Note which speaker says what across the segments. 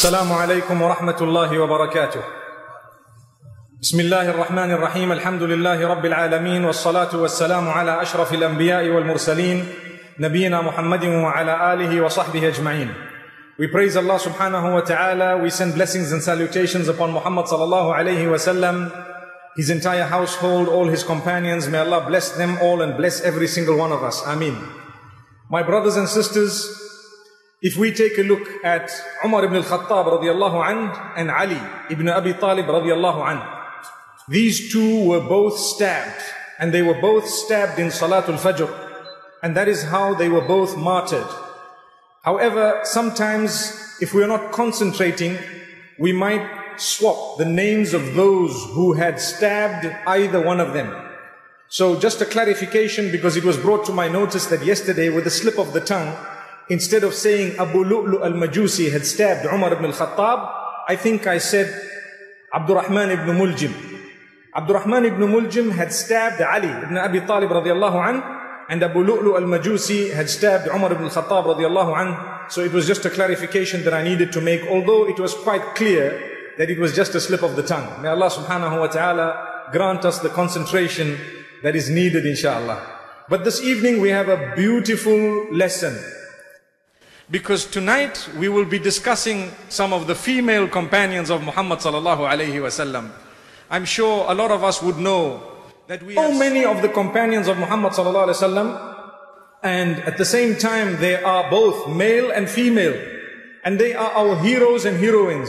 Speaker 1: السلام عليكم ورحمة الله وبركاته. بسم الله الرحمن الرحيم. الحمد لله رب العالمين، والصلاة والسلام على أشرف الأنبياء والمرسلين نبينا محمد وعلى آله وصحبه أجمعين. We praise Allah subhanahu wa ta'ala. We send blessings and salutations upon Muhammad sallallahu alayhi wa sallam, his entire household, all his companions. May Allah bless them all and bless every single one of us. Ameen. My brothers and sisters, if we take a look at Umar ibn al-Khattab radiallahu anh and Ali ibn Abi Talib radiallahu anh, these two were both stabbed, and they were both stabbed in Salatul Fajr, and that is how they were both martyred. However, sometimes if we are not concentrating, we might swap the names of those who had stabbed either one of them. So just a clarification, because it was brought to my notice that yesterday with a slip of the tongue, instead of saying Abu Lu'lu al-Majusi had stabbed Umar ibn al-Khattab, I think I said Abdurrahman ibn Muljim. Abdurrahman ibn Muljim had stabbed Ali ibn Abi Talib radiallahu anh, and Abu Lu'lu al-Majusi had stabbed Umar ibn al-Khattab radiallahu anh. So it was just a clarification that I needed to make, although it was quite clear that it was just a slip of the tongue. May Allah subhanahu wa ta'ala grant us the concentration that is needed, inshallah. But this evening we have a beautiful lesson, because tonight we will be discussing some of the female companions of Muhammad sallallahu alayhi wa sallam. I'm sure a lot of us would know that we have so many of the companions of Muhammad sallallahu alayhi wa sallam, and at the same time they are both male and female, and they are our heroes and heroines.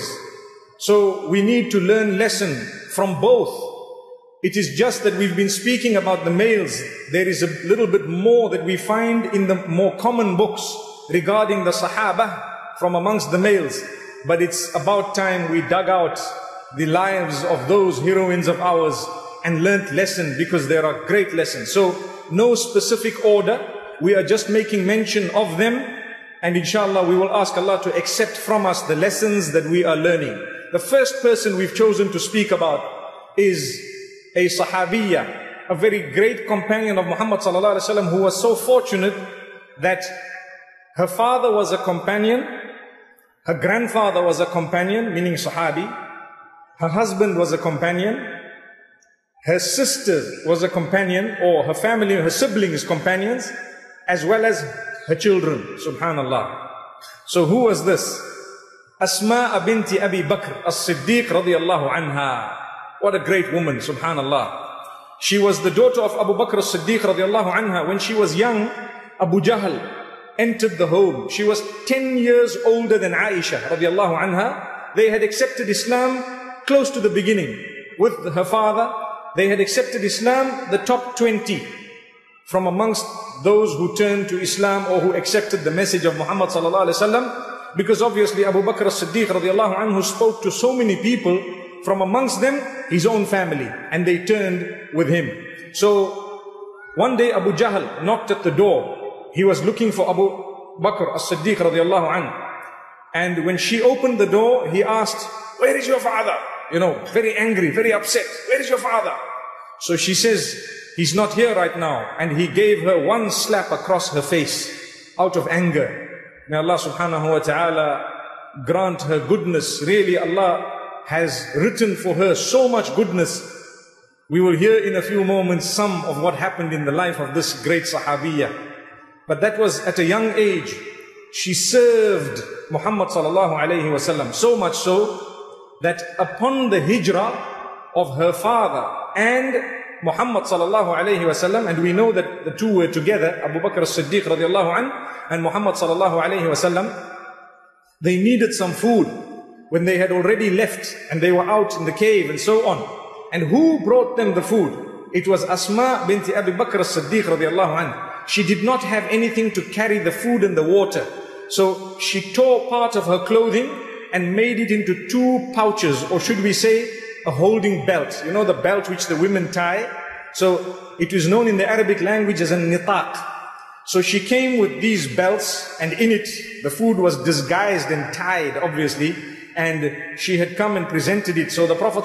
Speaker 1: So we need to learn lesson from both. It is just that we've been speaking about the males. There is a little bit more that we find in the more common books regarding the Sahaba from amongst the males. But it's about time we dug out the lives of those heroines of ours and learnt lesson, because there are great lessons. So no specific order, we are just making mention of them, and inshallah we will ask Allah to accept from us the lessons that we are learning. The first person we've chosen to speak about is a Sahabiya, a very great companion of Muhammad sallallahu alaihi wasallam, who was so fortunate that her father was a companion, her grandfather was a companion, meaning Sahabi, her husband was a companion, her sister was a companion, or her family, her siblings companions, as well as her children. Subhanallah. So who was this? Asma binti Abi Bakr as-Siddiq radiyallahu anha. What a great woman, subhanallah. She was the daughter of Abu Bakr as-Siddiq radiyallahu anha. When she was young, Abu Jahl entered the home. She was 10 years older than Aisha radiallahu anha. They had accepted Islam close to the beginning. With her father, they had accepted Islam, the top 20 from amongst those who turned to Islam or who accepted the message of Muhammad sallallahu alaihi wasallam. Because obviously Abu Bakr as-Siddiq radiallahu anhu spoke to so many people, from amongst them his own family, and they turned with him. So one day Abu Jahl knocked at the door. He was looking for Abu Bakr as-Siddiq radiallahu anhu. And when she opened the door, he asked, "Where is your father?" You know, very angry, very upset. "Where is your father?" So she says, "He's not here right now." And he gave her one slap across her face out of anger. May Allah subhanahu wa ta'ala grant her goodness. Really, Allah has written for her so much goodness. We will hear in a few moments some of what happened in the life of this great Sahabiya. But that was at a young age. She served Muhammad sallallahu alayhi wa sallam, so much so that upon the hijrah of her father and Muhammad sallallahu alayhi wa sallam, and we know that the two were together, Abu Bakr as-Siddiq radiallahu anh and Muhammad sallallahu alayhi wa sallam, they needed some food when they had already left and they were out in the cave and so on. And who brought them the food? It was Asma binti Abi Bakr as-Siddiq radiallahu anh. She did not have anything to carry the food and the water. So she tore part of her clothing and made it into two pouches, or should we say a holding belt. You know, the belt which the women tie? So it is known in the Arabic language as a nitaq. So she came with these belts, and in it the food was disguised and tied, obviously, and she had come and presented it. So the Prophet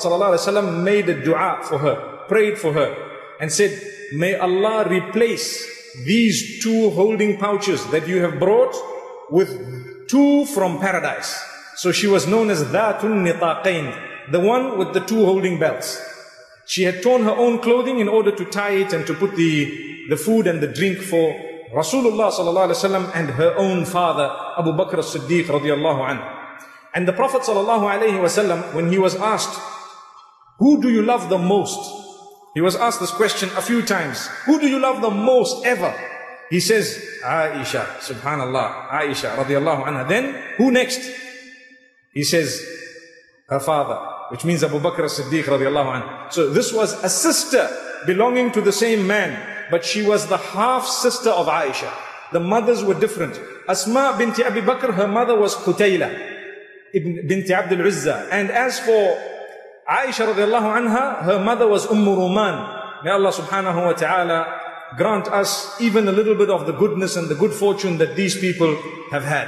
Speaker 1: ﷺ made a dua for her, prayed for her, and said, "May Allah replace these two holding pouches that you have brought with two from paradise." So she was known as Dhatun Nitaqain, the one with the two holding belts. She had torn her own clothing in order to tie it and to put the food and the drink for Rasulullah sallallahu alaihi wasallam and her own father, Abu Bakr as-Siddiq radiyallahu anhu. And the Prophet sallallahu alaihi wasallam, when he was asked, who do you love the most? He was asked this question a few times. Who do you love the most ever? He says, Aisha, subhanallah, Aisha radiyallahu anha. Then, who next? He says, her father, which means Abu Bakr as-Siddiq radiyallahu anhu. So this was a sister belonging to the same man, but she was the half sister of Aisha. The mothers were different. Asma binti Abi Bakr, her mother was Qutayla binti Abdul Uzza. And as for Aisha radiallahu anha, her mother was Ruman. May Allah subhanahu wa ta'ala grant us even a little bit of the goodness and the good fortune that these people have had.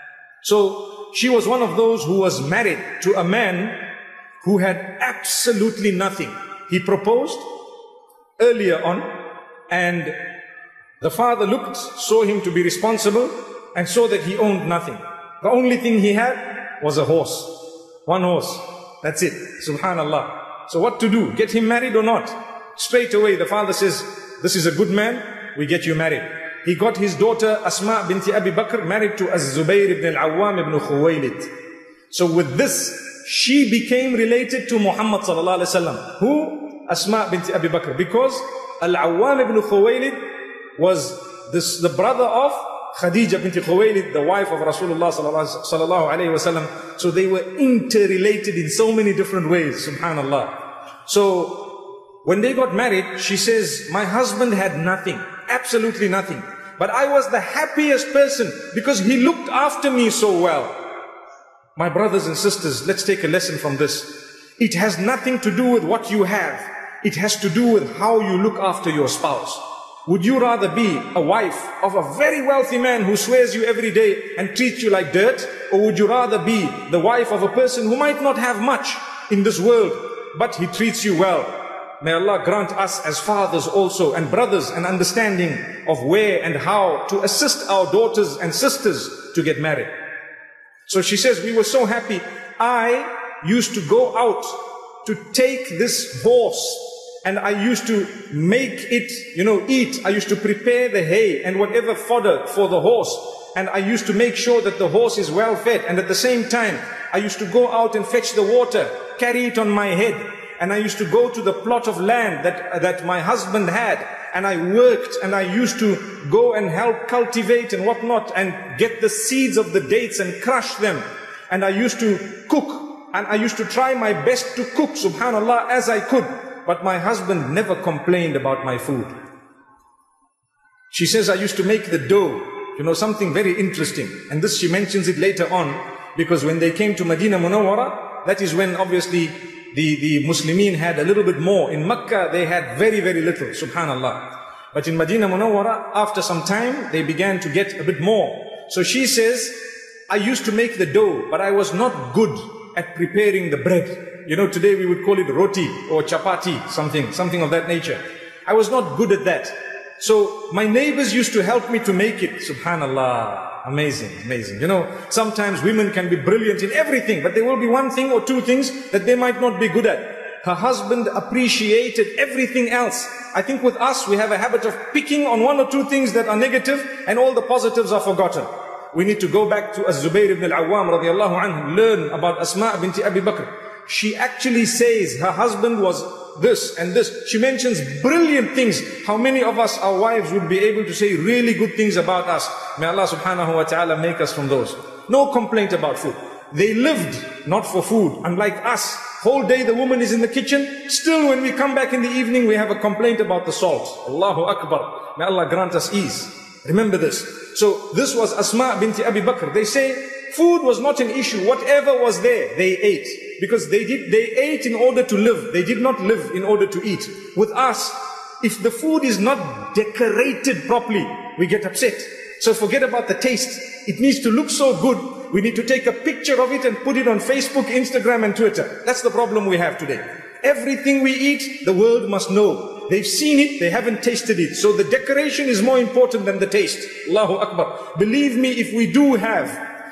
Speaker 1: So she was one of those who was married to a man who had absolutely nothing. He proposed earlier on, and the father looked, saw him to be responsible, and saw that he owned nothing. The only thing he had was a horse. One horse. That's it. Subhanallah. So what to do? Get him married or not? Straight away the father says, this is a good man, we get you married. He got his daughter Asma binti Abi Bakr married to Az-Zubayr ibn al-Awwam ibn Khuwaylid. So with this, she became related to Muhammad sallallahu alaihi wasallam. Who? Asma binti Abi Bakr. Because Al-Awwam ibn Khuwaylid was the brother of Khadija binti Khuwaylid, the wife of Rasulullah sallallahu alayhi wasallam. So they were interrelated in so many different ways, subhanallah. So when they got married, she says, my husband had nothing, absolutely nothing. But I was the happiest person because he looked after me so well. My brothers and sisters, let's take a lesson from this. It has nothing to do with what you have. It has to do with how you look after your spouse. Would you rather be a wife of a very wealthy man who swears you every day and treats you like dirt? Or would you rather be the wife of a person who might not have much in this world, but he treats you well? May Allah grant us as fathers also and brothers an understanding of where and how to assist our daughters and sisters to get married. So she says, we were so happy. I used to go out to take this horse, and I used to make it, eat. I used to prepare the hay and whatever fodder for the horse. And I used to make sure that the horse is well fed. And at the same time, I used to go out and fetch the water, carry it on my head. And I used to go to the plot of land that my husband had. And I worked, and I used to go and help cultivate and whatnot, and get the seeds of the dates and crush them. And I used to cook, and I used to try my best to cook, subhanallah, as I could. But my husband never complained about my food. She says, I used to make the dough, something very interesting. And this she mentions it later on, because when they came to Medina Munawwara, that is when obviously the Muslimin had a little bit more. In Makkah, they had very, very little, subhanallah. But in Medina Munawwara, after some time, they began to get a bit more. So she says, I used to make the dough, but I was not good at preparing the bread. Today we would call it roti or chapati, something of that nature. I was not good at that. So my neighbors used to help me to make it, subhanallah. Amazing, amazing. Sometimes women can be brilliant in everything, but there will be one thing or two things that they might not be good at. Her husband appreciated everything else. I think with us, we have a habit of picking on one or two things that are negative, and all the positives are forgotten. We need to go back to Az-Zubayr ibn al-Awwam radiallahu anhu, learn about Asma binti Abi Bakr. She actually says her husband was this and this. She mentions brilliant things. How many of us, our wives, would be able to say really good things about us? May Allah subhanahu wa ta'ala make us from those. No complaint about food. They lived not for food. Unlike us, whole day the woman is in the kitchen. Still when we come back in the evening, we have a complaint about the salt. Allahu Akbar. May Allah grant us ease. Remember this. So this was Asma binti Abi Bakr. They say food was not an issue. Whatever was there, they ate. Because they ate in order to live. They did not live in order to eat. With us, if the food is not decorated properly, we get upset. So forget about the taste. It needs to look so good. We need to take a picture of it and put it on Facebook, Instagram and Twitter. That's the problem we have today. Everything we eat, the world must know. They've seen it, they haven't tasted it. So the decoration is more important than the taste. Allahu Akbar. Believe me, if we do have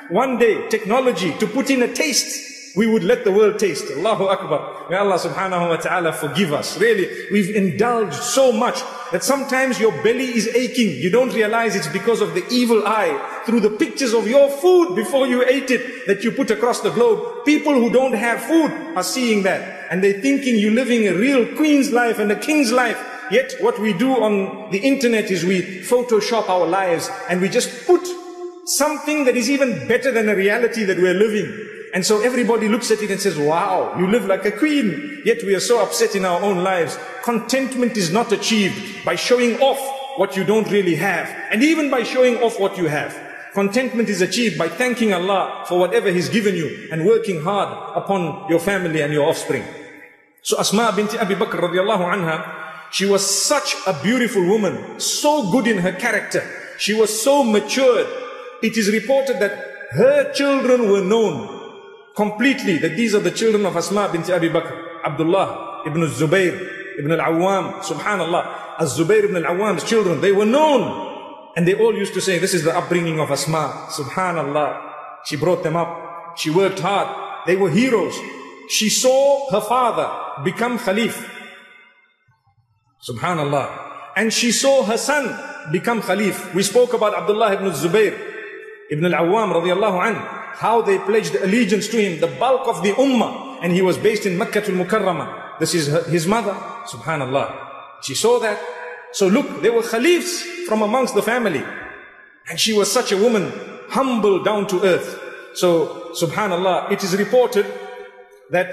Speaker 1: one day technology to put in a taste, we would let the world taste. Allahu Akbar. May Allah subhanahu wa ta'ala forgive us. Really, we've indulged so much that sometimes your belly is aching. You don't realize it's because of the evil eye through the pictures of your food before you ate it that you put across the globe. People who don't have food are seeing that, and they're thinking you're living a real queen's life and a king's life. Yet what we do on the internet is we Photoshop our lives and we just put something that is even better than a reality that we're living. And so everybody looks at it and says, wow, you live like a queen. Yet we are so upset in our own lives. Contentment is not achieved by showing off what you don't really have, and even by showing off what you have. Contentment is achieved by thanking Allah for whatever He's given you and working hard upon your family and your offspring. So Asma binti Abi Bakr radiallahu anha, she was such a beautiful woman, so good in her character. She was so matured. It is reported that her children were known completely, that these are the children of Asma binti Abi Bakr. Abdullah ibn Zubayr ibn al-Awwam, subhanallah. Az-Zubayr ibn al-Awwam's children, they were known. And they all used to say, this is the upbringing of Asma. Subhanallah. She brought them up. She worked hard. They were heroes. She saw her father become Khalif. Subhanallah. And she saw her son become Khalif. We spoke about Abdullah ibn Zubayr ibn al-Awwam radiallahu anhu, how they pledged allegiance to him, the bulk of the ummah, and he was based in Makkah al-Mukarramah. This is his mother, subhanallah. She saw that. So look, there were Khalifs from amongst the family, and she was such a woman, humble, down to earth. So subhanallah, it is reported that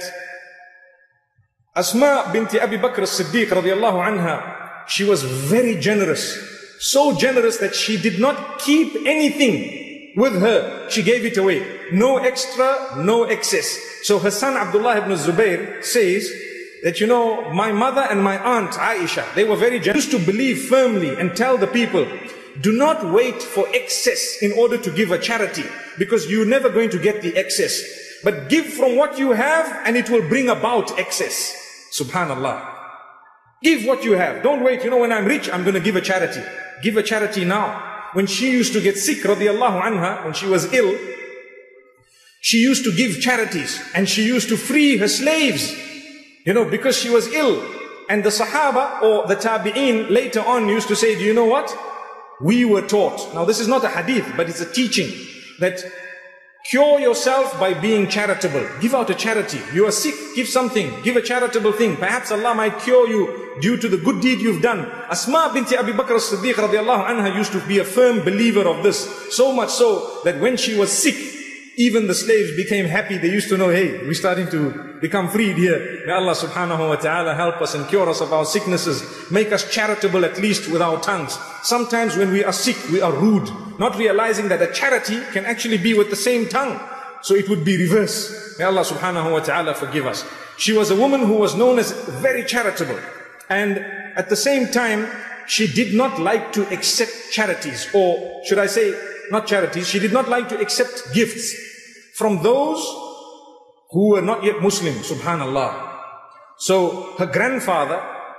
Speaker 1: Asma binti Abi Bakr as-Siddiq radiallahu anha, she was very generous, so generous that she did not keep anything with her. She gave it away. No extra, no excess. So her son Abdullah ibn Zubayr says that, you know, my mother and my aunt Aisha, they were very generous to believe firmly and tell the people, do not wait for excess in order to give a charity, because you're never going to get the excess. But give from what you have and it will bring about excess. Subhanallah. Give what you have. Don't wait, you know, when I'm rich, I'm going to give a charity. Give a charity now. When she used to get sick, radiallahu anha, when she was ill, she used to give charities and she used to free her slaves, you know, because she was ill. And the Sahaba or the Tabi'een later on used to say, do you know what? We were taught. Now this is not a hadith, but it's a teaching that cure yourself by being charitable. Give out a charity. You are sick, give something. Give a charitable thing. Perhaps Allah might cure you due to the good deed you've done. Asma binti Abi Bakr as-Siddiq radiallahu anha used to be a firm believer of this. So much so that when she was sick, even the slaves became happy. They used to know, hey, we're starting to become freed here. May Allah subhanahu wa ta'ala help us and cure us of our sicknesses. Make us charitable at least with our tongues. Sometimes when we are sick, we are rude, not realizing that a charity can actually be with the same tongue. So it would be reverse. May Allah subhanahu wa ta'ala forgive us. She was a woman who was known as very charitable. And at the same time, she did not like to accept charities, or should I say, not charities, she did not like to accept gifts from those who were not yet Muslim, subhanallah. So her grandfather,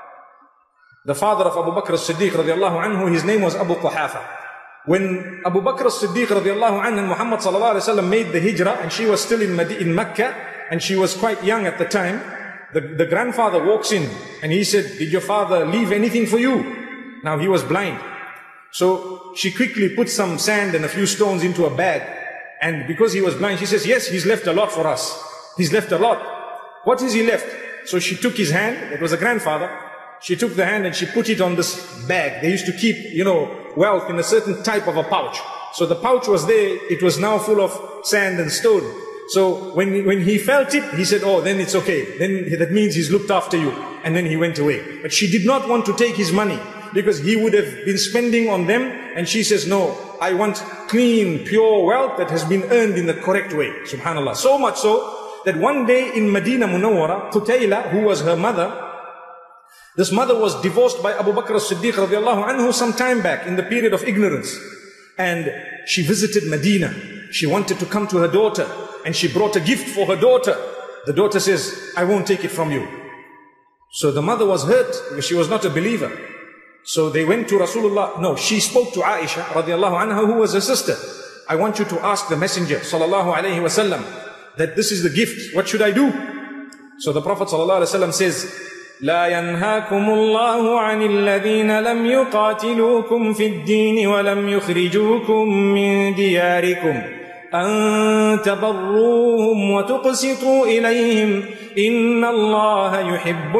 Speaker 1: the father of Abu Bakr as-Siddiq radiallahu anhu, his name was Abu Quhafa. When Abu Bakr as-Siddiq radiallahu anhu and Muhammad sallallahu alayhi wa sallam made the hijrah, and she was still in Mecca, and she was quite young at the time, the grandfather walks in and he said, did your father leave anything for you? Now he was blind. So she quickly put some sand and a few stones into a bag. And because he was blind, she says, yes, he's left a lot for us. He's left a lot. What is he left? So she took his hand. It was a grandfather. She took the hand and she put it on this bag. They used to keep, you know, wealth in a certain type of a pouch. So the pouch was there. It was now full of sand and stone. So when he felt it, he said, oh, then it's okay. Then that means he's looked after you. And then he went away. But she did not want to take his money, because he would have been spending on them. And she says, no, I want clean, pure wealth that has been earned in the correct way. Subhanallah. So much so that one day in Medina Munawwara, Qutayla, who was her mother, this mother was divorced by Abu Bakr as-Siddiq radiallahu anhu some time back in the period of ignorance. And she visited Medina. She wanted to come to her daughter, and she brought a gift for her daughter. The daughter says, I won't take it from you. So the mother was hurt because she was not a believer. So they went to Rasulullah. No, she spoke to Aisha radiallahu anha, who was her sister. I want you to ask the Messenger sallallahu alaihi wasallam that this is the gift. What should I do? So the Prophet sallallahu alaihi wasallam says, لا ينهاكم الله عن الذين لم يقاتلوكم في الدين ولم يخرجوكم من دياركم أن تبروهم وتقسطوا إليهم إن الله يحب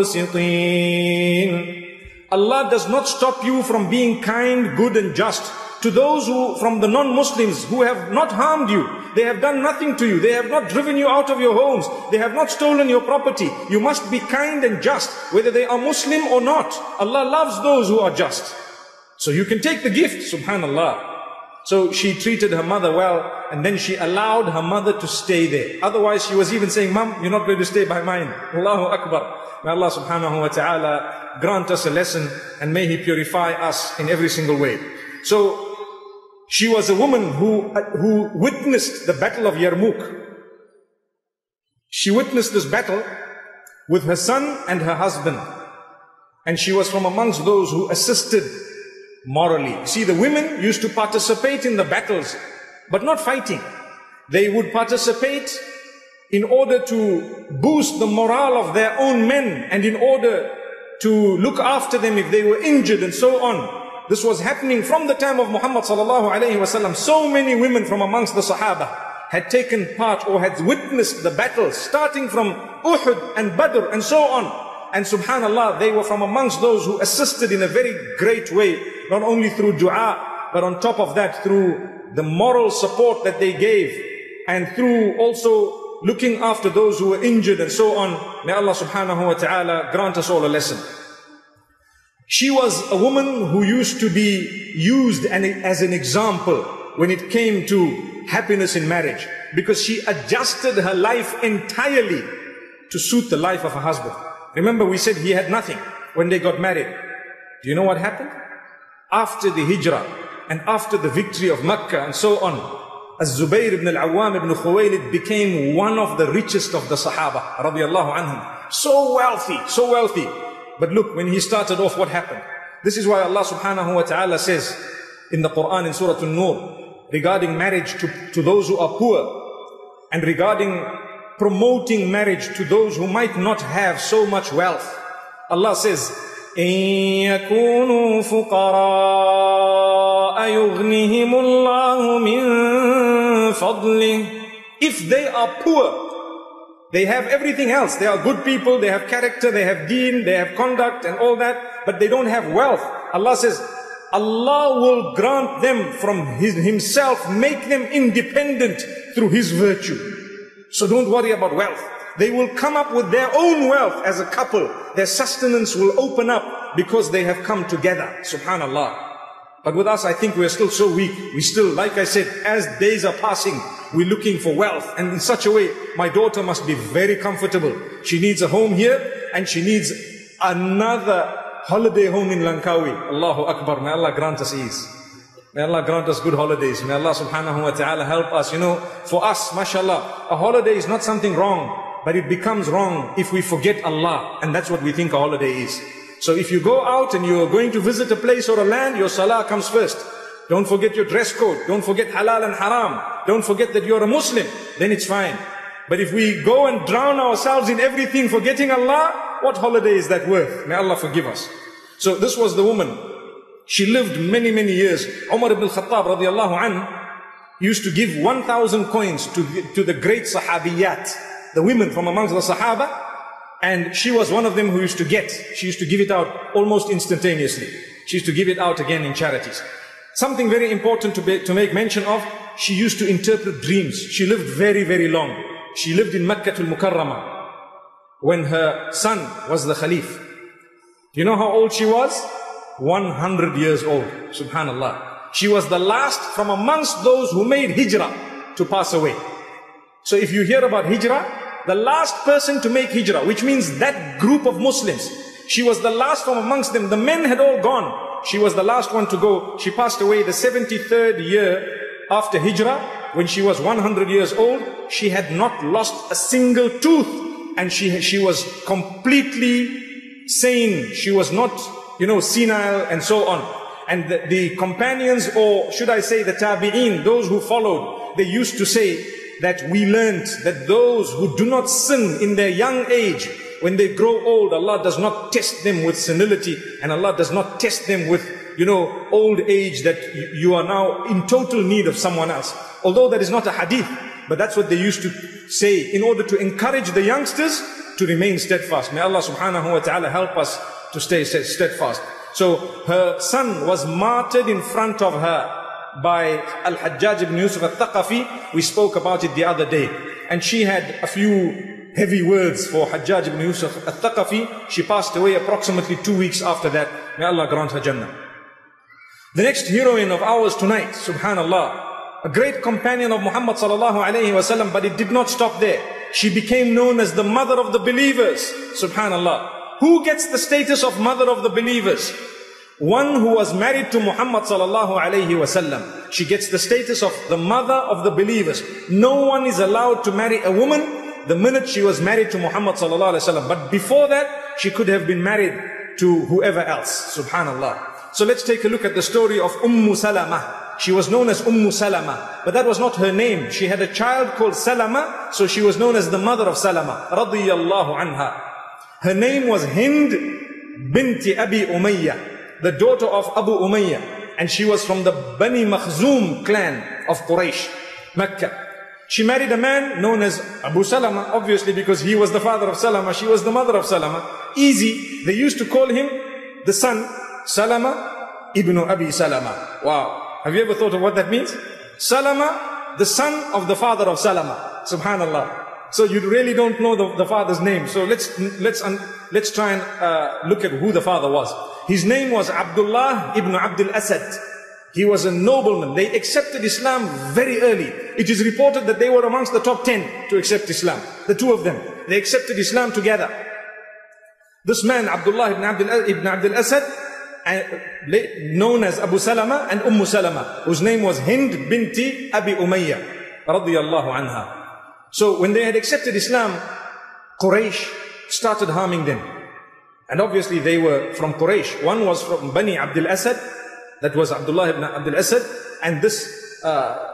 Speaker 1: المقسطين. Allah does not stop you from being kind, good and just to those who, from the non-Muslims who have not harmed you. They have done nothing to you. They have not driven you out of your homes. They have not stolen your property. You must be kind and just, whether they are Muslim or not. Allah loves those who are just. So you can take the gift, subhanallah. So she treated her mother well, and then she allowed her mother to stay there. Otherwise she was even saying, Mom, you're not going to stay by mine. Allahu Akbar. May Allah subhanahu wa ta'ala grant us a lesson, and may He purify us in every single way. So she was a woman who witnessed the battle of Yarmouk. She witnessed this battle with her son and her husband. And she was from amongst those who assisted morally. See, the women used to participate in the battles, but not fighting. They would participate in order to boost the morale of their own men, and in order to look after them if they were injured and so on. This was happening from the time of Muhammad sallallahu alayhi wasallam. So many women from amongst the Sahaba had taken part or had witnessed the battles, starting from Uhud and Badr and so on. And subhanallah, they were from amongst those who assisted in a very great way, not only through dua, but on top of that, through the moral support that they gave, and through also looking after those who were injured and so on. May Allah subhanahu wa ta'ala grant us all a lesson. She was a woman who used to be used as an example when it came to happiness in marriage, because she adjusted her life entirely to suit the life of her husband. Remember, we said he had nothing when they got married. Do you know what happened? After the hijrah and after the victory of Makkah and so on, Az-Zubayr ibn al-Awwam ibn Khuwaylid became one of the richest of the Sahaba radiyallahu anhum. So wealthy, so wealthy. But look, when he started off, what happened? This is why Allah subhanahu wa ta'ala says in the Quran in Surah An-Nur regarding marriage to those who are poor, and regarding promoting marriage to those who might not have so much wealth. Allah says, إِن يَكُونُوا فُقَرَاءَ يُغْنِهِمُ اللَّهُ مِن فَضْلِهِ. If they are poor, they have everything else. They are good people, they have character, they have deen, they have conduct and all that, but they don't have wealth. Allah says, Allah will grant them from Himself, make them independent through His virtue. So don't worry about wealth. They will come up with their own wealth as a couple. Their sustenance will open up because they have come together. Subhanallah. But with us, I think we are still so weak. We still, like I said, as days are passing, we're looking for wealth. And in such a way, my daughter must be very comfortable. She needs a home here, and she needs another holiday home in Langkawi. Allahu Akbar. May Allah grant us ease. May Allah grant us good holidays. May Allah subhanahu wa ta'ala help us. You know, for us, mashallah, a holiday is not something wrong, but it becomes wrong if we forget Allah. And that's what we think a holiday is. So if you go out and you are going to visit a place or a land, your salah comes first. Don't forget your dress code. Don't forget halal and haram. Don't forget that you're a Muslim. Then it's fine. But if we go and drown ourselves in everything, forgetting Allah, what holiday is that worth? May Allah forgive us. So this was the woman. She lived many, many years. Umar ibn al-Khattab radiallahu anhu used to give 1,000 coins to the great sahabiyat, the women from amongst the Sahaba. And she was one of them who used to she used to give it out almost instantaneously. She used to give it out again in charities. Something very important to make mention of, she used to interpret dreams. She lived very, very long. She lived in Makkah al-Mukarramah when her son was the Khalif. Do you know how old she was? 100 years old. Subhanallah. She was the last from amongst those who made hijrah to pass away. So if you hear about hijrah, the last person to make hijrah, which means that group of Muslims, she was the last from amongst them. The men had all gone. She was the last one to go. She passed away the 73rd year after hijrah. When she was 100 years old, she had not lost a single tooth. And she was completely sane. She was not, senile and so on. And the companions, or should I say the tabi'een, those who followed, they used to say that we learned that those who do not sin in their young age, when they grow old, Allah does not test them with senility, and Allah does not test them with, old age, that you are now in total need of someone else. Although that is not a hadith, but that's what they used to say in order to encourage the youngsters to remain steadfast. May Allah subhanahu wa ta'ala help us to stay steadfast. So her son was martyred in front of her by Al-Hajjaj ibn Yusuf al-Thaqafi. We spoke about it the other day. And she had a few heavy words for Hajjaj ibn Yusuf al-Thaqafi. She passed away approximately 2 weeks after that. May Allah grant her Jannah. The next heroine of ours tonight, subhanallah, a great companion of Muhammad sallallahu alayhi wa sallam, but it did not stop there. She became known as the mother of the believers, subhanallah. Who gets the status of mother of the believers? One who was married to Muhammad sallallahu alayhi wa sallam. She gets the status of the mother of the believers. No one is allowed to marry a woman the minute she was married to Muhammad sallallahu alayhi wa sallam. But before that, she could have been married to whoever else, subhanallah. So let's take a look at the story of Salama. She was known as Salama, but that was not her name. She had a child called Salama, so she was known as the mother of Salama, radiyallahu anha. Her name was Hind binti Abi Umayyah, the daughter of Abu Umayyah, and she was from the Bani Makhzum clan of Quraysh, Mecca. She married a man known as Abu Salama, obviously because he was the father of Salama, she was the mother of Salama. Easy, they used to call him the son, Salama ibn Abi Salama. Wow. Have you ever thought of what that means? Salama, the son of the father of Salama. Subhanallah. So you really don't know the father's name. So let's try and look at who the father was. His name was Abdullah ibn Abdul Asad. He was a nobleman. They accepted Islam very early. It is reported that they were amongst the top 10 to accept Islam. The two of them. They accepted Islam together. This man, Abdullah ibn Abdul Asad, known as Abu Salama and Salama, whose name was Hind binti Abi Umayyah, radiyallahu anha. So when they had accepted Islam, Quraysh started harming them. And obviously they were from Quraysh. One was from Bani Abdul Asad, that was Abdullah ibn Abdul Asad, and this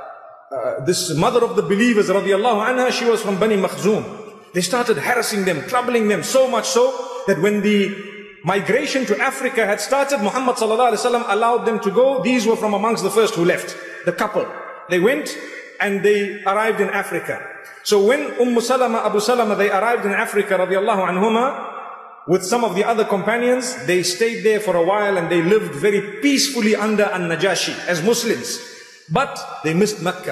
Speaker 1: mother of the believers, radiyallahu anha, she was from Bani Makhzum. They started harassing them, troubling them, so much so that when the migration to Africa had started, Muhammad sallallahu alaihi wasallam allowed them to go. These were from amongst the first who left, the couple. They went and they arrived in Africa. So when Salama, Abu Salama, they arrived in Africa, radiyallahu anhuma, with some of the other companions, they stayed there for a while and they lived very peacefully under An-Najashi as Muslims. But they missed Mecca.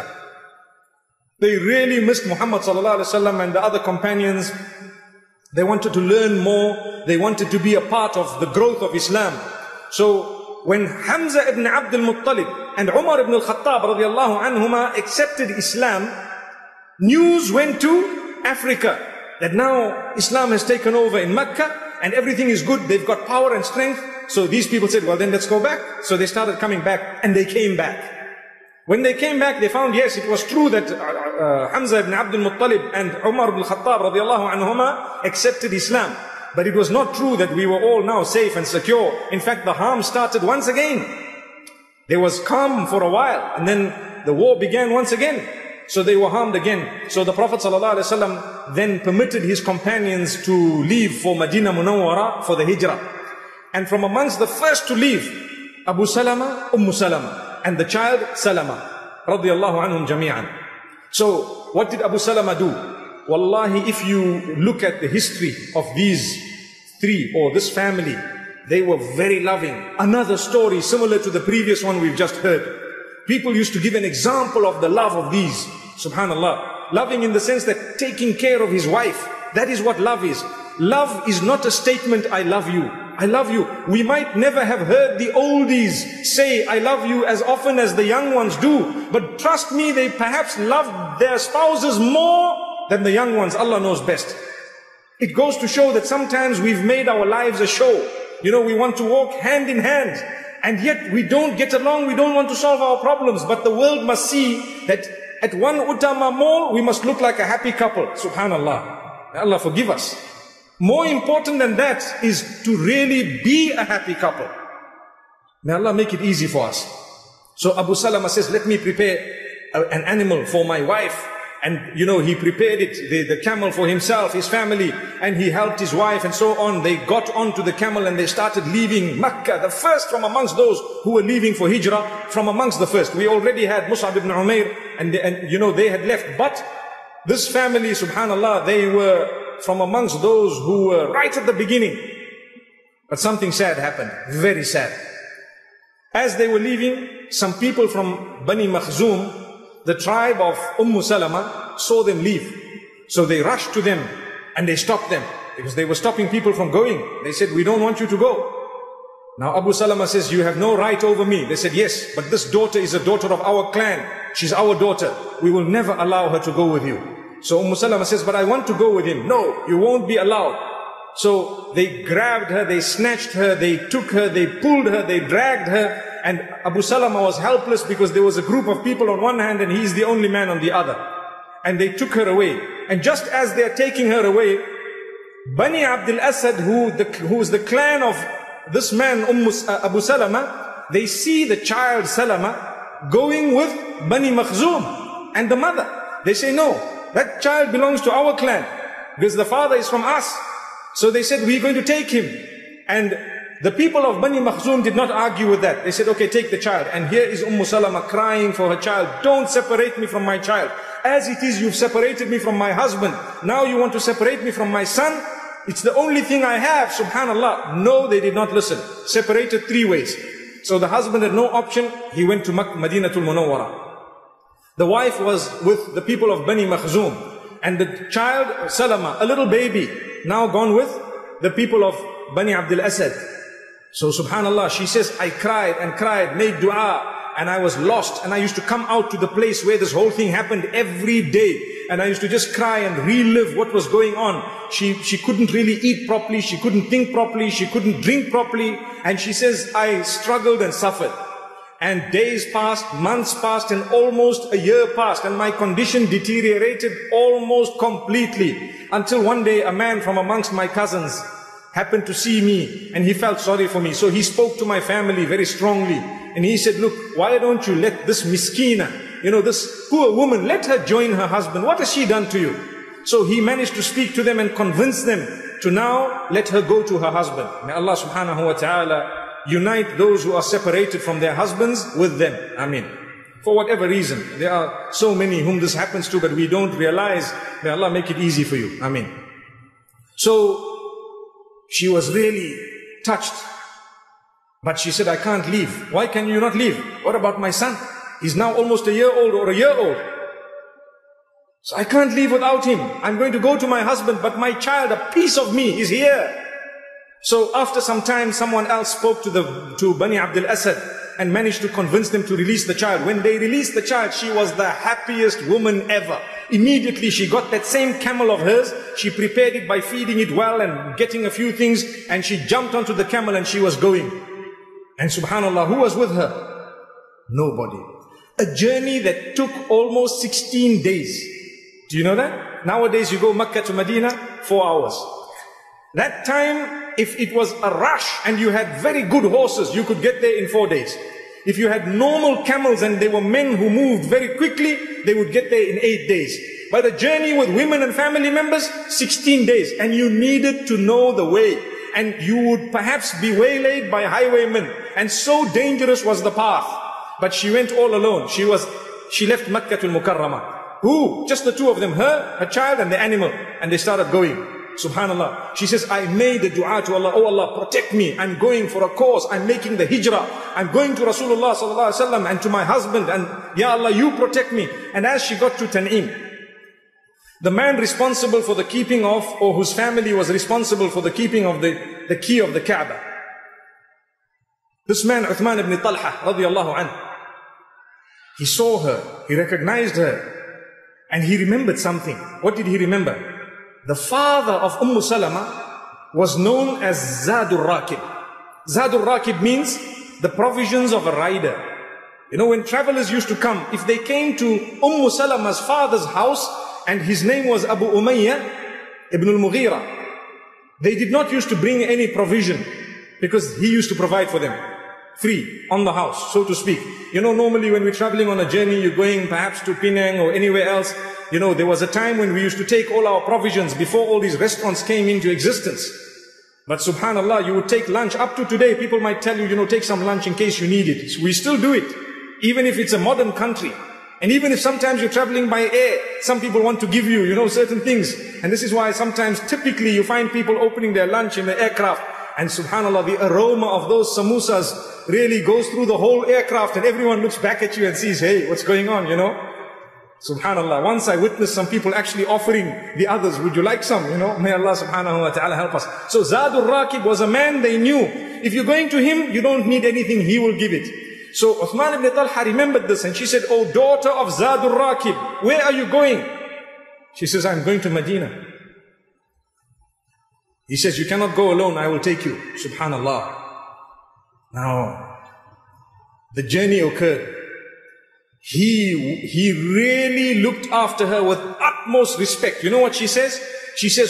Speaker 1: They really missed Muhammad sallallahu alaihi wasallam and the other companions. They wanted to learn more. They wanted to be a part of the growth of Islam. So when Hamza ibn Abdul Muttalib and Umar ibn al-Khattab radiyallahu anhuma accepted Islam, news went to Africa that now Islam has taken over in Mecca and everything is good. They've got power and strength. So these people said, well then let's go back. So they started coming back and they came back. When they came back, they found, yes, it was true that Hamza ibn Abdul Muttalib and Umar ibn al-Khattab radiyallahu anhuma accepted Islam. But it was not true that we were all now safe and secure. In fact, the harm started once again. There was calm for a while and then the war began once again. So they were harmed again. So the Prophet ﷺ then permitted his companions to leave for Medina Munawwara for the Hijrah. And from amongst the first to leave, Abu Salama, Salama, and the child Salama, radiyallahu anhum jami'an. So what did Abu Salama do? Wallahi, if you look at the history of these three or this family, they were very loving. Another story similar to the previous one we've just heard. People used to give an example of the love of these. Subhanallah. Loving in the sense that taking care of his wife. That is what love is. Love is not a statement, I love you. I love you. We might never have heard the oldies say, I love you as often as the young ones do. But trust me, they perhaps love their spouses more than the young ones. Allah knows best. It goes to show that sometimes we've made our lives a show. You know, we want to walk hand in hand. And yet we don't get along, we don't want to solve our problems. But the world must see that at one Utama mall, we must look like a happy couple. Subhanallah. May Allah forgive us. More important than that is to really be a happy couple. May Allah make it easy for us. So Abu Salama says, let me prepare an animal for my wife. And he prepared it, the camel for himself, his family, and he helped his wife and so on. They got onto the camel and they started leaving Makkah, the first from amongst those who were leaving for Hijrah, from amongst the first. We already had Mus'ab ibn Umair and they had left. But this family, subhanallah, they were from amongst those who were right at the beginning. But something sad happened, very sad. As they were leaving, some people from Bani Makhzum, the tribe of Salama, saw them leave. So they rushed to them and they stopped them because they were stopping people from going. They said, we don't want you to go. Now Abu Salama says, you have no right over me. They said, yes, but this daughter is a daughter of our clan. She's our daughter. We will never allow her to go with you. So Salama says, but I want to go with him. No, you won't be allowed. So they grabbed her, they snatched her, they took her, they pulled her, they dragged her. And Abu Salama was helpless because there was a group of people on one hand and he's the only man on the other. And they took her away. And just as they're taking her away, Bani Abdul Asad, who is the clan of this man, Abu Salama, they see the child Salama going with Bani Makhzum and the mother. They say, no, that child belongs to our clan because the father is from us. So they said, we're going to take him. And the people of Bani Makhzum did not argue with that. They said, okay, take the child. And here is Salama crying for her child. Don't separate me from my child. As it is, you've separated me from my husband. Now you want to separate me from my son? It's the only thing I have, subhanallah. No, they did not listen. Separated 3 ways. So the husband had no option. He went to Madinatul Munawwara. The wife was with the people of Bani Makhzum. And the child, Salama, a little baby, now gone with the people of Bani Abdul Asad. So subhanallah, she says, I cried and cried, made dua, and I was lost. And I used to come out to the place where this whole thing happened every day. And I used to just cry and relive what was going on. She couldn't really eat properly. She couldn't think properly. She couldn't drink properly. And she says, I struggled and suffered. And days passed, months passed, and almost a year passed. And my condition deteriorated almost completely. Until one day, a man from amongst my cousins happened to see me and he felt sorry for me. So he spoke to my family very strongly. And he said, look, why don't you let this miskina, this poor woman, let her join her husband. What has she done to you? So he managed to speak to them and convince them to now let her go to her husband. May Allah subhanahu wa ta'ala unite those who are separated from their husbands with them. Ameen. For whatever reason. There are so many whom this happens to, but we don't realize. May Allah make it easy for you. Ameen. So she was really touched. But she said, I can't leave. Why can you not leave? What about my son? He's now almost a year old or a year old. So I can't leave without him. I'm going to go to my husband, but my child, a piece of me, is here. So after some time, someone else spoke to Bani Abdul Asad and managed to convince them to release the child. When they released the child, she was the happiest woman ever. Immediately she got that same camel of hers, she prepared it by feeding it well and getting a few things, and she jumped onto the camel and she was going. And subhanallah, who was with her? Nobody. A journey that took almost 16 days. Do you know that? Nowadays you go Makkah to Medina, 4 hours. That time, if it was a rush and you had very good horses, you could get there in 4 days. If you had normal camels and they were men who moved very quickly, they would get there in 8 days. But a journey with women and family members, 16 days. And you needed to know the way. And you would perhaps be waylaid by highwaymen. And so dangerous was the path. But she went all alone. She left Makkah to Mukarramah. Who? Just the two of them, her child and the animal. And they started going. Subhanallah. She says, I made a dua to Allah. Oh Allah, protect me. I'm going for a cause. I'm making the hijrah. I'm going to Rasulullah sallallahu alaihi wasallam and to my husband. And Ya Allah, you protect me. And as she got to Tan'im, the man responsible for the keeping of, or whose family was responsible for the keeping of the key of the Kaaba. This man, Uthman ibn Talha, radiyallahu anhu, he saw her, he recognized her, and he remembered something. What did he remember? The father of Salama was known as Zadul Rakib. Zadul Rakib means the provisions of a rider. You know, when travelers used to come, if they came to Salama's father's house, and his name was Abu Umayyah ibn al-Mughira, they did not used to bring any provision, because he used to provide for them. free on the house, so to speak. You know, normally when we're traveling on a journey, you're going perhaps to Penang or anywhere else. You know, there was a time when we used to take all our provisions before all these restaurants came into existence. But subhanallah, you would take lunch. Up to today, people might tell you, you know, take some lunch in case you need it. So we still do it, even if it's a modern country. And even if sometimes you're traveling by air, some people want to give you, you know, certain things. And this is why sometimes, typically, you find people opening their lunch in the aircraft. And subhanallah, the aroma of those samosas really goes through the whole aircraft, and everyone looks back at you and sees, hey, what's going on, you know? Subhanallah, once I witnessed some people actually offering the others, would you like some, you know? May Allah subhanahu wa ta'ala help us. So Zadul Rakib was a man they knew. If you're going to him, you don't need anything, he will give it. So Uthman ibn Talha remembered this, and she said, oh daughter of Zadul Rakib, where are you going? She says, I'm going to Medina. He says, you cannot go alone, I will take you. Subhanallah. Now, the journey occurred. He really looked after her with utmost respect. You know what she says? She says,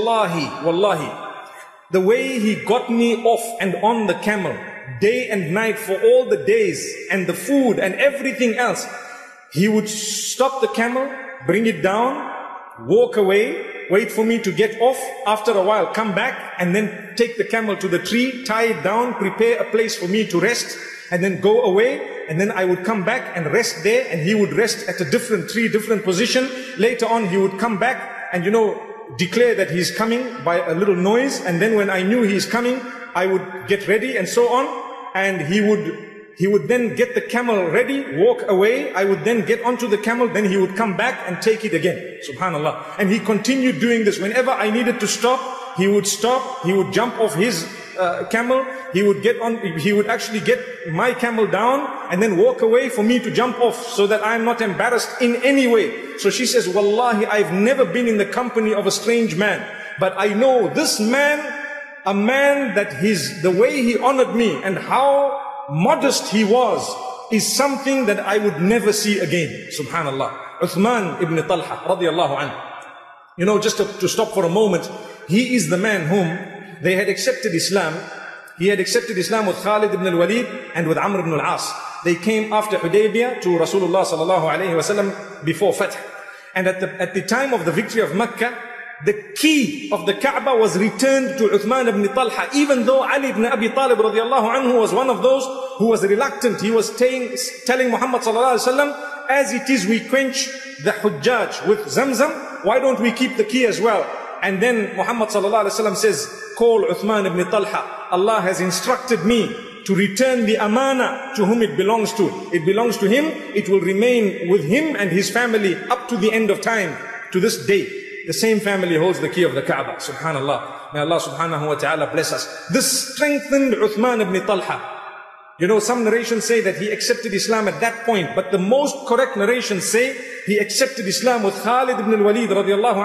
Speaker 1: Wallahi, the way he got me off and on the camel, day and night for all the days, and the food and everything else, he would stop the camel, bring it down, walk away, wait for me to get off, after a while come back, and then take the camel to the tree, tie it down, prepare a place for me to rest, and then go away. And then I would come back and rest there, and he would rest at a different tree, different position. Later on he would come back and, you know, declare that he's coming by a little noise. And then when I knew he's coming, I would get ready and so on. And he would then get the camel ready, walk away. I would then get onto the camel, then he would come back and take it again. Subhanallah. And he continued doing this. Whenever I needed to stop, he would stop, he would jump off his camel, he would actually get my camel down and then walk away for me to jump off, so that I'm not embarrassed in any way. So she says, Wallahi, I've never been in the company of a strange man, but I know this man, a man that the way he honored me and how modest he was, is something that I would never see again. Subhanallah. Uthman ibn Talha radiallahu anhu. You know, just to stop for a moment, he is the man whom they had accepted Islam. He had accepted Islam with Khalid ibn al-Walid and with Amr ibn al-As. They came after Hudaybiyah to Rasulullah sallallahu alayhi wasallam before Fath. And at the time of the victory of Mecca, the key of the Kaaba was returned to Uthman ibn Talha, even though Ali ibn Abi Talib radiallahu anhu was one of those who was reluctant. He was telling Muhammad sallallahu alayhi wasallam, as it is we quench the Hujjaj with Zamzam, why don't we keep the key as well? And then Muhammad sallallahu alaihi wasallam says, call Uthman ibn Talha. Allah has instructed me to return the amana to whom it belongs to. It belongs to him. It will remain with him and his family up to the end of time. To this day, the same family holds the key of the Kaaba. Subhanallah. May Allah subhanahu wa ta'ala bless us. This strengthened Uthman ibn Talha. You know, some narrations say that he accepted Islam at that point, but the most correct narrations say he accepted Islam with Khalid ibn al-Walid radiallahu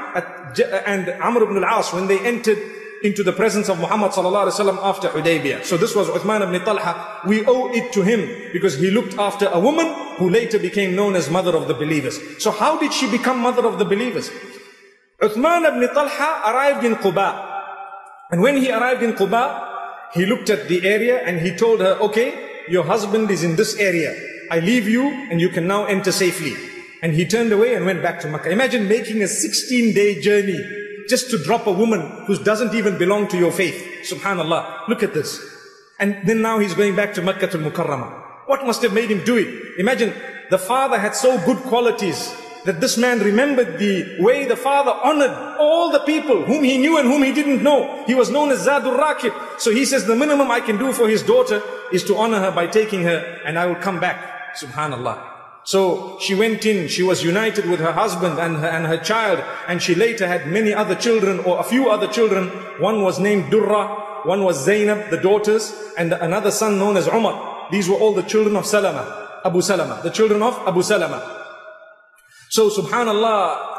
Speaker 1: anhu and Amr ibn al-As when they entered into the presence of Muhammad sallallahu alaihi wasallam after Hudaybiyah. So this was Uthman ibn Talha. We owe it to him because he looked after a woman who later became known as mother of the believers. So how did she become mother of the believers? Uthman ibn Talha arrived in Quba. And when he arrived in Quba, he looked at the area and he told her, okay, your husband is in this area. I leave you and you can now enter safely. And he turned away and went back to Makkah. Imagine making a 16-day journey just to drop a woman who doesn't even belong to your faith. Subhanallah. Look at this. And then now he's going back to Makkah al-Mukarramah. What must have made him do it? Imagine the father had so good qualities that this man remembered the way the father honored all the people whom he knew and whom he didn't know. He was known as Zadul Rakib. So he says the minimum I can do for his daughter is to honor her by taking her, and I will come back. Subhanallah. So she went in, she was united with her husband and her child, and she later had many other children, or a few other children. One was named Durra, one was Zainab, the daughters, and another son known as Umar. These were all the children of Salama, Abu Salama, the children of Abu Salama. So subhanallah,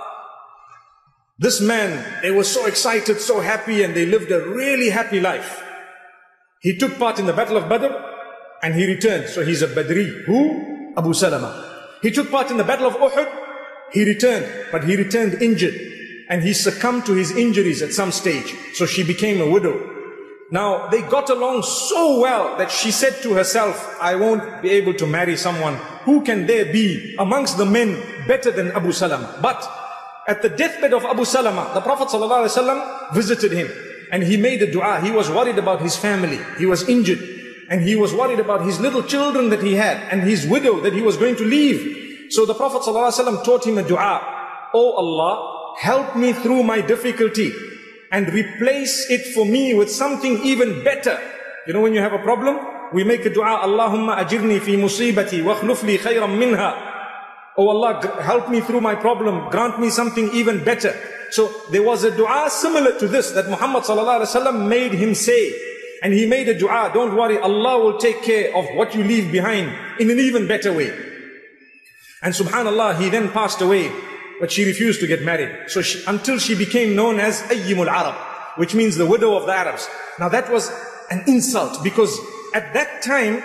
Speaker 1: this man, they were so excited, so happy, and they lived a really happy life. He took part in the battle of Badr and he returned. So he's a Badri. Who? Abu Salama. He took part in the battle of Uhud. He returned, but he returned injured, and he succumbed to his injuries at some stage. So she became a widow. Now, they got along so well that she said to herself, I won't be able to marry someone. Who can there be amongst the men better than Abu Salama? But at the deathbed of Abu Salama, the Prophet ﷺ visited him and he made a dua. He was worried about his family. He was injured and he was worried about his little children that he had and his widow that he was going to leave. So the Prophet ﷺ taught him a dua. Oh Allah, help me through my difficulty and replace it for me with something even better. You know, when you have a problem, we make a dua, Allahumma ajirni fi musibati wa akhluf li khayran minha. Oh Allah, help me through my problem, grant me something even better. So there was a dua similar to this that Muhammad sallallahu alaihi wasallam made him say. And he made a dua, don't worry, Allah will take care of what you leave behind in an even better way. And subhanallah, he then passed away. But she refused to get married. So until she became known as Ayyimul Arab, which means the widow of the Arabs. Now that was an insult because at that time,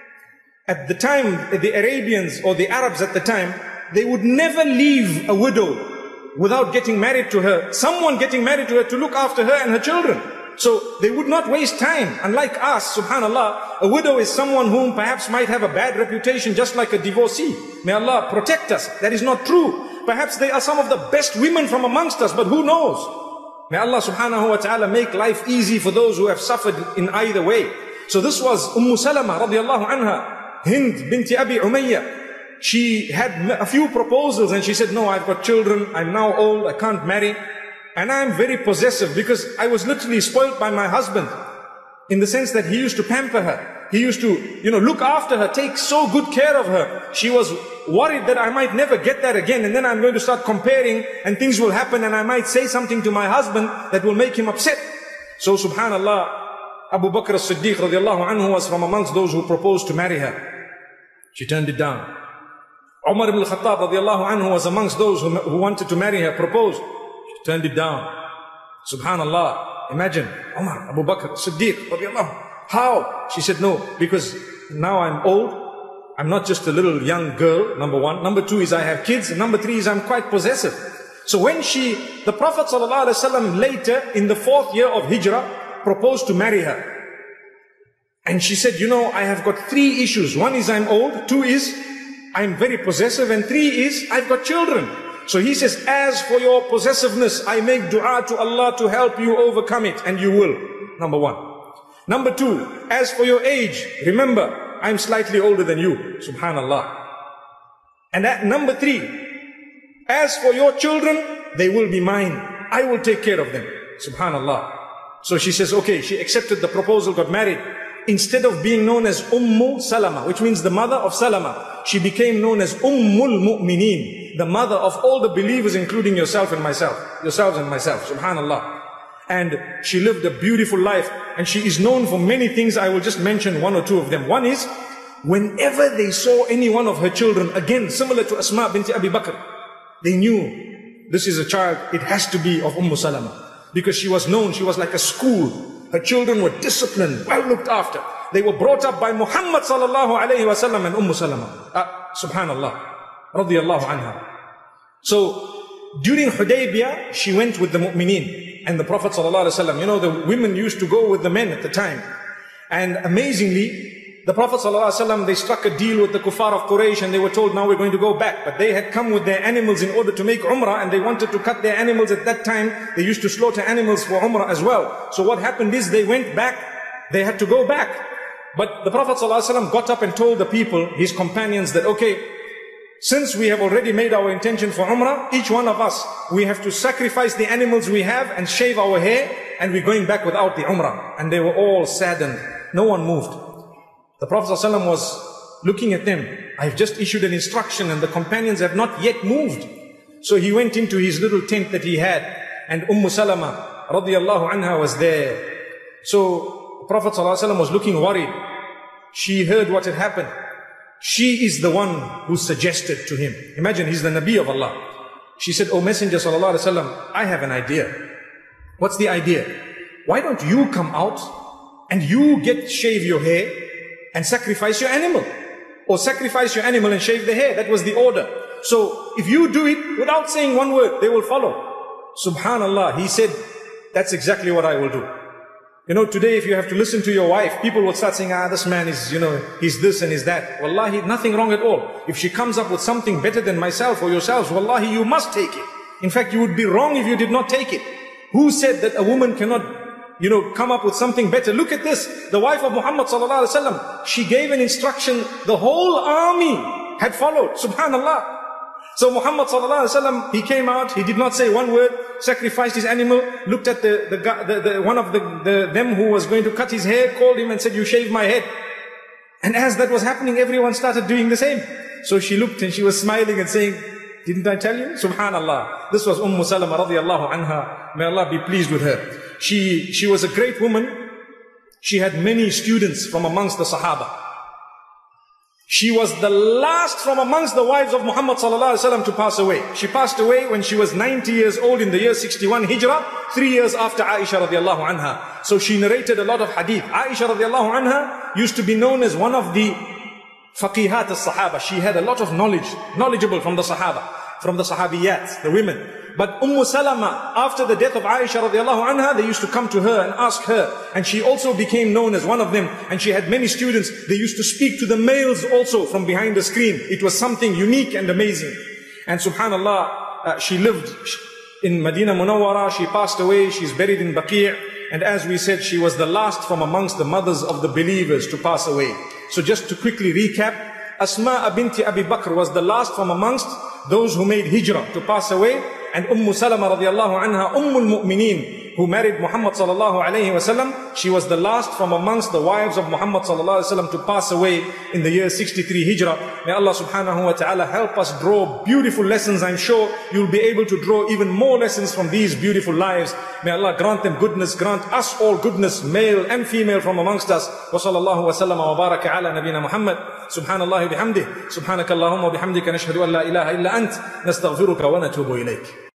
Speaker 1: the Arabians or the Arabs at the time, they would never leave a widow without getting married to her. Someone getting married to her to look after her and her children. So they would not waste time. Unlike us, subhanallah, a widow is someone whom perhaps might have a bad reputation just like a divorcee. May Allah protect us. That is not true. Perhaps they are some of the best women from amongst us, but who knows? May Allah subhanahu wa ta'ala make life easy for those who have suffered in either way. So this was Salama radiallahu anha, Hind binti Abi Umayyah. She had a few proposals and she said, no, I've got children, I'm now old, I can't marry. And I'm very possessive because I was literally spoiled by my husband in the sense that he used to pamper her. He used to, look after her, take so good care of her. She was worried that I might never get that again and then I'm going to start comparing and things will happen and I might say something to my husband that will make him upset. So subhanallah, Abu Bakr as-Siddiq radiallahu anhu was from amongst those who proposed to marry her. She turned it down. Umar ibn al-Khattab radiallahu anhu was amongst those who wanted to marry her, proposed. She turned it down. Subhanallah, imagine Umar, Abu Bakr as-Siddiq radiallahu. How? She said no, because now I'm old. I'm not just a little young girl, number one. Number two is I have kids. And number three is I'm quite possessive. So when the Prophet ﷺ later in the 4th year of Hijrah proposed to marry her. And she said, I have got 3 issues. 1 is I'm old. 2 is I'm very possessive. And 3 is I've got children. So he says, as for your possessiveness, I make dua to Allah to help you overcome it. And you will. Number 1. Number 2, as for your age, remember, I'm slightly older than you. Subhanallah. And at number 3, as for your children, they will be mine. I will take care of them. Subhanallah. So she says, okay, she accepted the proposal, got married. Instead of being known as Salama, which means the mother of Salama, she became known as Mu'mineen, the mother of all the believers, including yourselves and myself. Subhanallah. And she lived a beautiful life. And she is known for many things. I will just mention 1 or 2 of them. One is, whenever they saw any one of her children, again, similar to Asma binti Abi Bakr, they knew this is a child, it has to be of Salama. Because she was known, she was like a school. Her children were disciplined, well looked after. They were brought up by Muhammad sallallahu alayhi wa sallam and Salama. Subhanallah. Radiyallahu anha. So, during Hudaybiyah, she went with the mu'mineen. And the Prophet ﷺ, the women used to go with the men at the time. And amazingly, the Prophet ﷺ, they struck a deal with the kuffar of Quraysh and they were told, now we're going to go back. But they had come with their animals in order to make Umrah and they wanted to cut their animals at that time. They used to slaughter animals for Umrah as well. So what happened is they went back, they had to go back. But the Prophet ﷺ got up and told the people, his companions, that okay, since we have already made our intention for Umrah, each one of us, we have to sacrifice the animals we have and shave our hair, and we're going back without the Umrah. And they were all saddened. No one moved. The Prophet ﷺ was looking at them. I've just issued an instruction and the companions have not yet moved. So he went into his little tent that he had, and Salama radiallahu anha was there. So the Prophet ﷺ was looking worried. She heard what had happened. She is the one who suggested to him. Imagine, he's the Nabi of Allah. She said, O Messenger sallallahu alaihi wasallam, I have an idea. What's the idea? Why don't you come out and you shave your hair and sacrifice your animal? Or sacrifice your animal and shave the hair. That was the order. So if you do it without saying one word, they will follow. Subhanallah, he said, that's exactly what I will do. You know, today if you have to listen to your wife, people will start saying, this man is, he's this and he's that. Wallahi, nothing wrong at all. If she comes up with something better than myself or yourselves, wallahi, you must take it. In fact, you would be wrong if you did not take it. Who said that a woman cannot, come up with something better? Look at this. The wife of Muhammad sallallahu alaihi wasallam, she gave an instruction, the whole army had followed. Subhanallah. So Muhammad sallallahu alaihi wasallam, he came out, he did not say one word, sacrificed his animal, looked at one of them who was going to cut his hair, called him and said, you shave my head. And as that was happening, everyone started doing the same. So she looked and she was smiling and saying, didn't I tell you? Subhanallah. This was Salama radiallahu anha. May Allah be pleased with her. She was a great woman. She had many students from amongst the Sahaba. She was the last from amongst the wives of Muhammad sallallahu alaihi wasallam to pass away. She passed away when she was 90 years old in the year 61 Hijrah, 3 years after Aisha radiallahu anha. So she narrated a lot of hadith. Aisha radiallahu anha used to be known as one of the faqihat al-sahaba. She had a lot of knowledgeable from the Sahaba, from the Sahabiyat, the women. But Salama, after the death of Aisha radiallahu anha, they used to come to her and ask her. And she also became known as one of them. And she had many students. They used to speak to the males also from behind the screen. It was something unique and amazing. And subhanallah, she lived in Medina Munawwara. She passed away. She's buried in Baqi'. And as we said, she was the last from amongst the mothers of the believers to pass away. So just to quickly recap, Asma binti Abi Bakr was the last from amongst those who made hijrah to pass away. And Salama radiallahu anha, Mu'mineen, who married Muhammad sallallahu alayhi wasallam, she was the last from amongst the wives of Muhammad sallallahu alayhi wasallam to pass away in the year 63 Hijrah. May Allah subhanahu wa ta'ala help us draw beautiful lessons. I'm sure you'll be able to draw even more lessons from these beautiful lives. May Allah grant them goodness, grant us all goodness, male and female from amongst us. Wa sallallahu wa sallam wa baraka ala nabina Muhammad. Subhanallah bihamdih. Subhanakallahumma bihamdika nashhadu an la ilaha illa ant. Nastaghfiruka wa natubu ilayk.